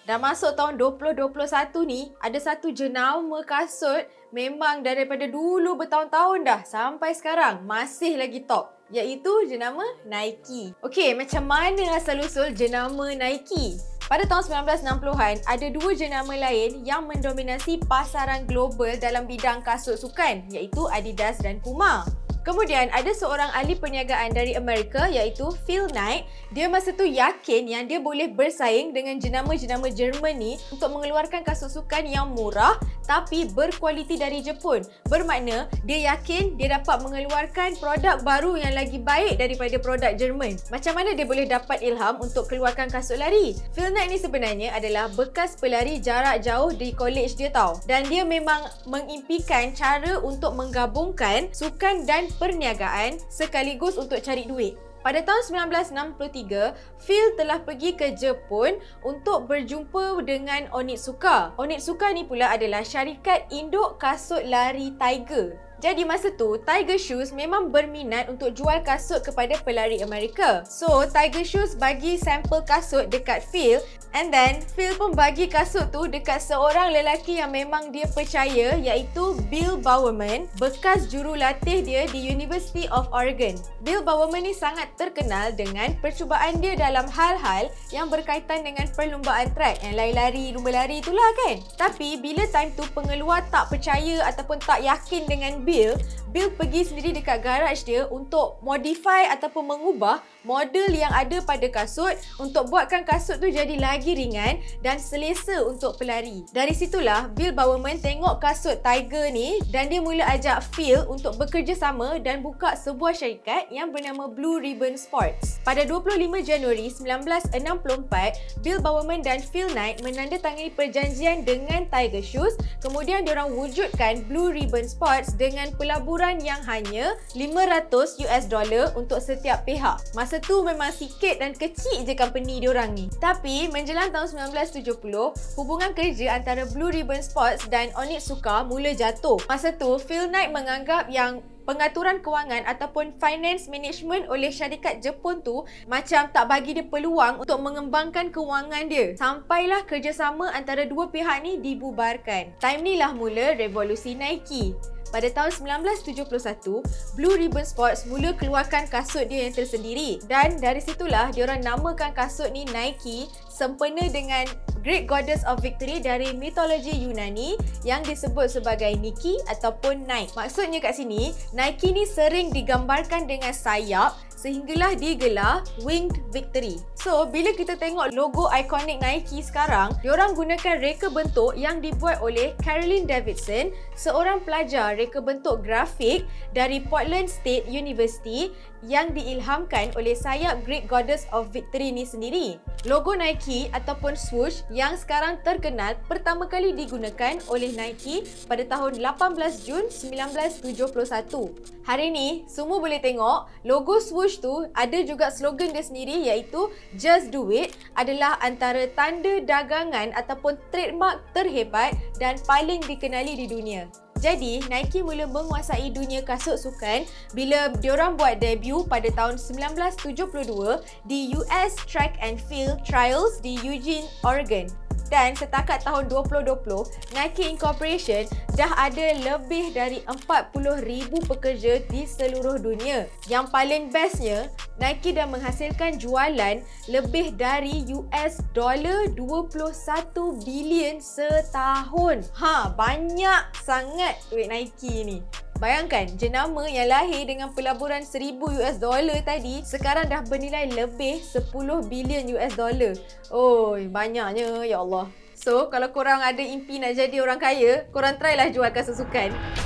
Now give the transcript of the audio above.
Dah masuk tahun 2021 ni, ada satu jenama kasut memang daripada dulu bertahun-tahun dah sampai sekarang masih lagi top, iaitu jenama Nike. Okey, macam mana asal-usul jenama Nike? Pada tahun 1960-an, ada dua jenama lain yang mendominasi pasaran global dalam bidang kasut sukan, iaitu Adidas dan Puma. Kemudian ada seorang ahli perniagaan dari Amerika iaitu Phil Knight. Dia masa tu yakin yang dia boleh bersaing dengan jenama-jenama Germany untuk mengeluarkan kasut sukan yang murah tapi berkualiti dari Jepun. Bermakna dia yakin dia dapat mengeluarkan produk baru yang lagi baik daripada produk Jerman. Macam mana dia boleh dapat ilham untuk keluarkan kasut lari? Phil Knight ni sebenarnya adalah bekas pelari jarak jauh di college dia tau. Dan dia memang mengimpikan cara untuk menggabungkan sukan dan perniagaan sekaligus untuk cari duit. Pada tahun 1963, Phil telah pergi ke Jepun untuk berjumpa dengan Onitsuka. Onitsuka ni pula adalah syarikat induk kasut lari Tiger. Jadi masa tu, Tiger Shoes memang berminat untuk jual kasut kepada pelari Amerika. So, Tiger Shoes bagi sampel kasut dekat Phil, and then Phil pun bagi kasut tu dekat seorang lelaki yang memang dia percaya, iaitu Bill Bowerman, bekas jurulatih dia di University of Oregon. Bill Bowerman ni sangat terkenal dengan percubaan dia dalam hal-hal yang berkaitan dengan perlumbaan track, yang lari-lari, lumba lari itulah kan. Tapi bila time tu pengeluar tak percaya ataupun tak yakin dengan Bill pergi sendiri dekat garaj dia untuk modify ataupun mengubah model yang ada pada kasut untuk buatkan kasut tu jadi lagi ringan dan selesa untuk pelari. Dari situlah Bill Bowerman tengok kasut Tiger ni dan dia mula ajak Phil untuk bekerjasama dan buka sebuah syarikat yang bernama Blue Ribbon Sports. Pada 25 Januari 1964, Bill Bowerman dan Phil Knight menandatangani perjanjian dengan Tiger Shoes. Kemudian diorang wujudkan Blue Ribbon Sports dengan pelaburan yang hanya $500 untuk setiap pihak. Masa tu memang sikit dan kecil je company diorang ni. Tapi menjelang tahun 1970, hubungan kerja antara Blue Ribbon Sports dan Onitsuka mula jatuh. Masa tu Phil Knight menganggap yang pengaturan kewangan ataupun finance management oleh syarikat Jepun tu macam tak bagi dia peluang untuk mengembangkan kewangan dia. Sampailah kerjasama antara dua pihak ni dibubarkan. Time ni lah mula revolusi Nike. Pada tahun 1971, Blue Ribbon Sports mula keluarkan kasut dia yang tersendiri. Dan dari situlah diorang namakan kasut ni Nike, sempena dengan Greek Goddess of Victory dari mitologi Yunani yang disebut sebagai Nike ataupun Nike. Maksudnya kat sini, Nike ni sering digambarkan dengan sayap sehinggalah digelar Winged Victory. So, bila kita tengok logo ikonik Nike sekarang, diorang gunakan reka bentuk yang dibuat oleh Carolyn Davidson, seorang pelajar reka bentuk grafik dari Portland State University yang diilhamkan oleh sayap Greek Goddess of Victory ni sendiri. Logo Nike ataupun swoosh yang sekarang terkenal pertama kali digunakan oleh Nike pada tahun 18 Jun 1971. Hari ni, semua boleh tengok logo swoosh tu ada juga slogan dia sendiri iaitu Just Do It, adalah antara tanda dagangan ataupun trademark terhebat dan paling dikenali di dunia. Jadi, Nike mula menguasai dunia kasut sukan bila diorang buat debut pada tahun 1972 di US Track and Field Trials di Eugene, Oregon. Dan setakat tahun 2020, Nike Incorporation dah ada lebih dari 40,000 pekerja di seluruh dunia. Yang paling bestnya, Nike dah menghasilkan jualan lebih dari $21 bilion setahun. Banyak sangat duit Nike ni. Bayangkan, jenama yang lahir dengan pelaburan $1,000 tadi sekarang dah bernilai lebih $10 bilion. Oh, banyaknya, ya Allah. So, kalau korang ada impi nak jadi orang kaya, korang try lah jual kasut sukan.